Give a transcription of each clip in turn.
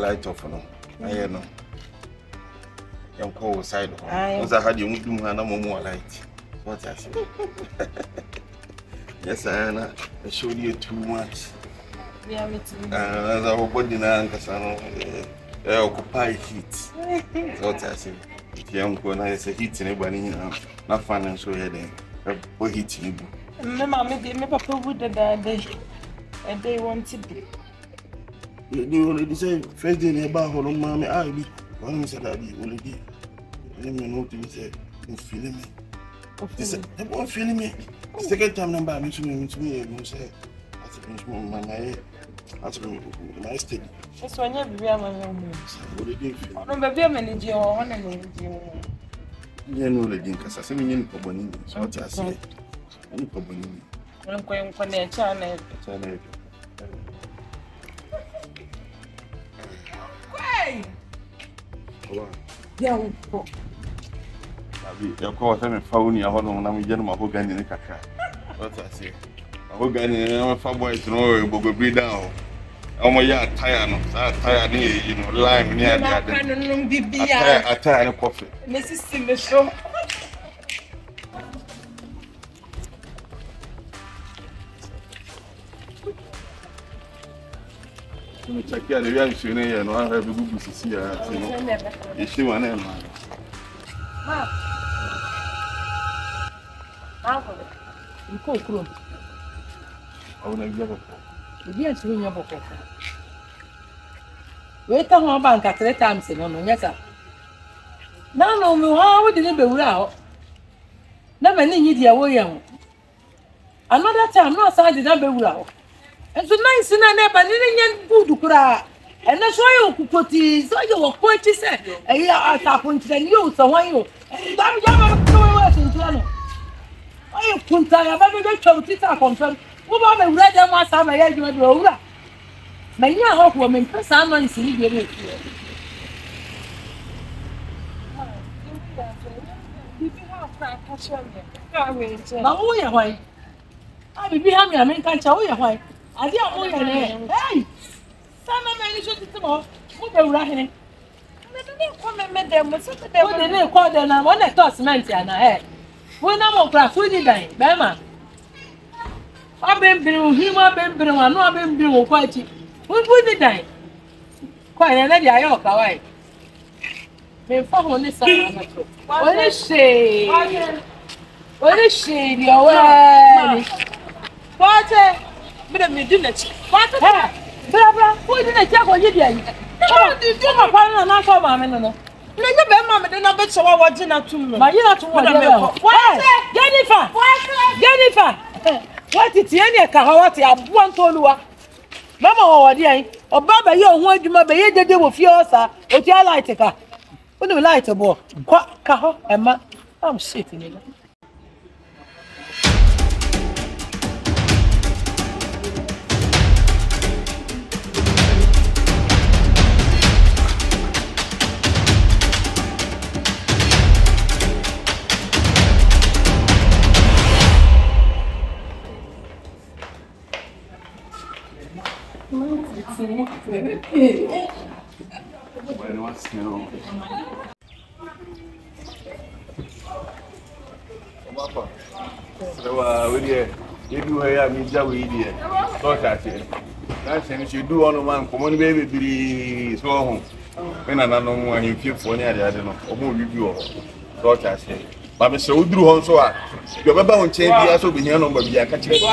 light off no. I know. You call side. Once I had you do no more light. What I say? Yes, I showed you too much. Yeah, me too. As I opened the name, I occupy heat. What I say? I'm going to say heat in anybody, not financial heading. What heat you do? Mamma, me papa would the day, and they want to be. You already say, first day about how long, Mammy, I be. One said that you already. Let me know what you said. You feeling me? They won't feel me. The second time, number me to me, you say, that's my state. That's when you be a man. What did you feel? No, baby, I'm an idiot. I'm an idiot. You know, the Dinkas, I say, you need Poboni. So what I say, any Poboni. I'm going for the channel. Hey! Yeah, you call them phone. I want to get my whole gun in the car. What I say? I whole gun in a far boy to know, but go breathe down. Oh my god, tired, you know, lime near the I tired of coffee. Mrs. Simisho. Check out the reaction here, and I have a good to see her. Is she one name? You cook room. I will never go. Yes, we never go. Wait on our bank at 3 times in on yes, sir. No, how did it be out? Never need your way. Another time, no side did not be out. And so nice in a never didn't good cry. And that's why you put it so you were quite said. And you are talking to you, so why you? That you in Toronto. Why you couldn't tell you about the church? Confirm. What about the red and one time I had you at the Many a hawk woman, someone is in the oh, yeah, why? I will be happy. I mean, catch away. Why? I didn't know your name. Hey, some men should get them off. What they were running. I didn't come and met them. What they didn't call them. I want to toss men and I had. When I'm on craft, we did die, Bama. I've been bringing him up and bringing one. No, I've been bringing quite. We did die. Quite another. I walk away. Me follow on this side. What is she? What is she? Your way. What? But me do not. What? Blah. Who didn't check what you did? Oh, you do my partner and I call my man. No, you bet mamma, then I bet so I was in a tomb. My year to what? Jennifer! What is the any Kahawati? I want to know. Mamma, or dear, or Baba, you want you may be the day with yours, or your light a car. When you light a ball, quack, Caho, and ma, I'm sitting in it. You do have me Jawi dear. Thought I said, that's you do on one common baby be so home. When I don't know when you feel for near the other, or more review. Thought I said, but Mr. Udru on so you remember on change the also be here, but we are catching it.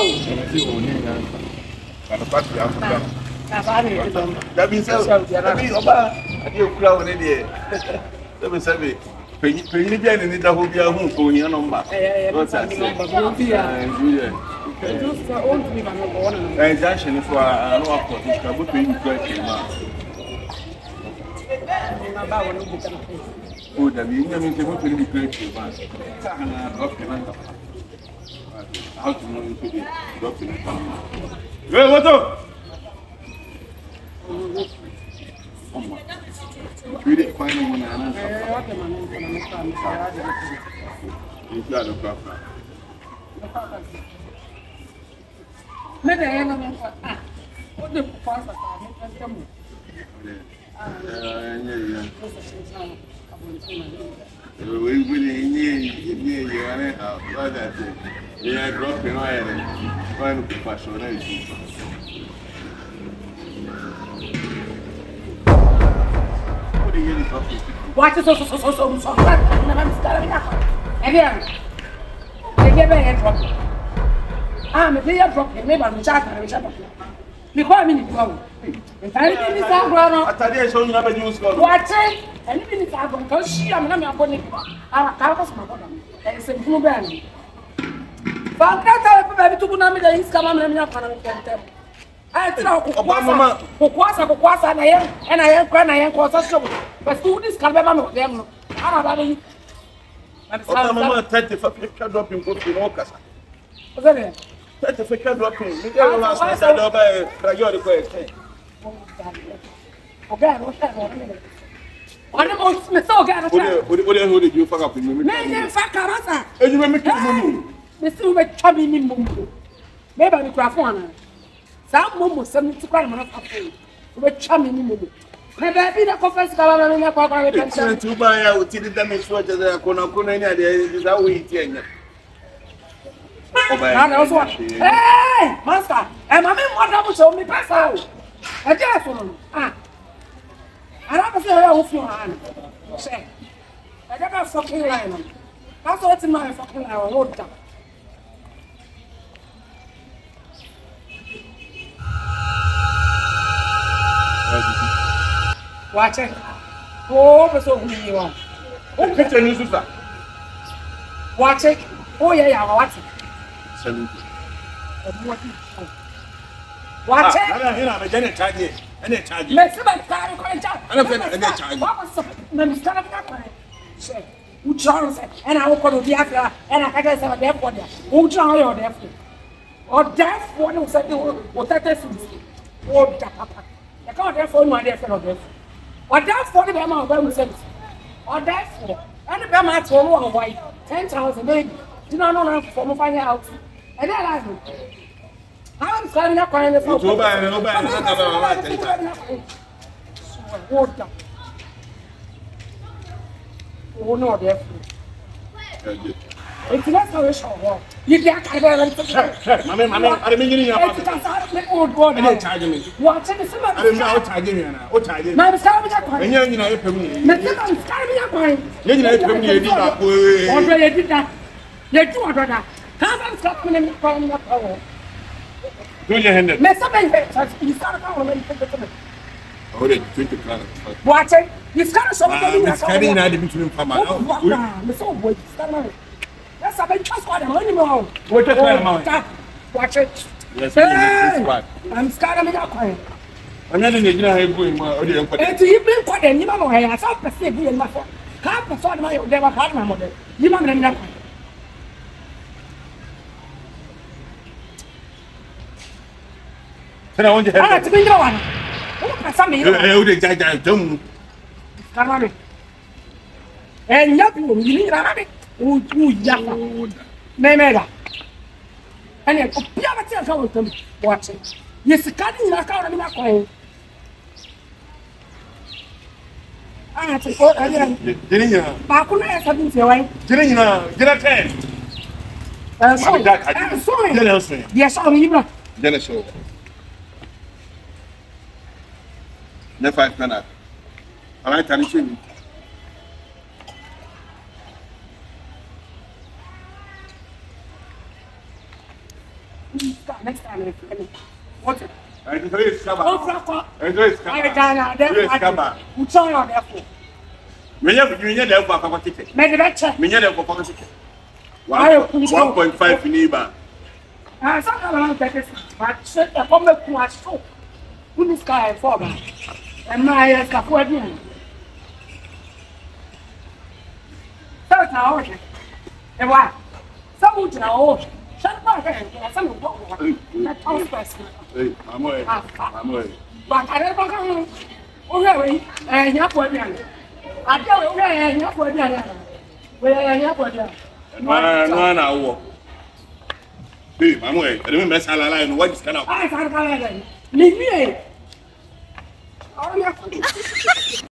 That means I do crowd in here. Let me say, when you get in the whole year home for your number. What's that? Transaction for an airport is about to be oh, the means they want to be great. How to know to be document. Well, what's up? We didn't find anyone else. You got a problem. We really need you and how that yeah, dropping oil and to passionate. What do you talking? What is so never starting up. Again, they get a drop. I'm a clear drop, maybe I'm chatting. Before me, go. And I didn't I thought I saw you have a news call. What? And even if I go, because she, I'm not going to our carcass, my brother. It's a blue band. But that's how I to put on the Instagram and I'm going to I tell Kukwasa, and I am crying, I am Kwasa. But do this Calabama of them. I'm 35 dropping good in Ocasa. Was it? 35 dropping. You don't last night over your request. Okay, what about Smith? What did you fuck up in me? And you make money. Mr. Chubby Mumbo. Maybe I'm a craft. Some Mumbo, 70 crime of a with Chummy Mumbo. Maybe the conference government to buy out till the damage was the Konakuna, is how we eat. Hey, Master, and I mean, what happened to me pass out? I just want I never say I off your hand. Say, I never fucking line. That's what's in my fucking line. I wrote down. Watch it. Oh, so who you are? Oh, picture news, sir. Watch it. Oh, yeah, watch it. Watch it. I'm a Janet charge. And they charge you. Let's see my car. And they charge you. What was the who Charles and I will call the Biafra and I guess I'm there for them. Who Charles or deaf? Or deaf one who said, what that is. Oh, I can't therefore my deaf or deaf. Or deaf for the Bama of Bible service. Or deaf for and the Bama told one white 10,000 baby. Do not know for finding out. And then I I'm standing up crying the phone. Oh, no, dear. It's not so short. You can't have a I mean, old boy. I didn't charge me. What's in the summer? I don't know what I did. What I did. My stomach. And you know, you're coming. My stomach. You did that. You do that. How coming in from the power? Do your hand. You start calling Oh, they drink the car. Watch it. You start something. It's carrying out between Pama. That's a big trust for anymore. What is that? Watch it. Yes, I'm scared of me. I'm not in the going. And you've been quite a new way. I thought the same in my phone. Can't perform my never had my mother. You want to I want to have to be the one. Something you and nothing you need a rabbit. Oh, young. Nemeda. And yet, you have a tell them. Watch it. Yes, cutting your account of my coin. I have to go again. Didn't you? Bakuna has something to say. Didn't you know? Did I tell? I'm sorry. Yes, I'm even. Then I show. Never 5 minutes. I like to next time. What's it? I just raise cover. Oh, I raise cover. Who saw you therefore? When you're there for a ticket. Make it check. When you're there for a ticket. 1.5 in Iba. I saw how that is. But set a bomb to my soul. Who this guy for? And my Cafuadian. That's now. And what? Some would know. Shut up, some of that house person. I'm away. But I don't know. Okay, and you're for me. I tell you, okay, you're for me. Where you're for me. No, I walk. Babe, I'm away. I don't mess a line. What is kind of. I can't leave me. Oh, yeah.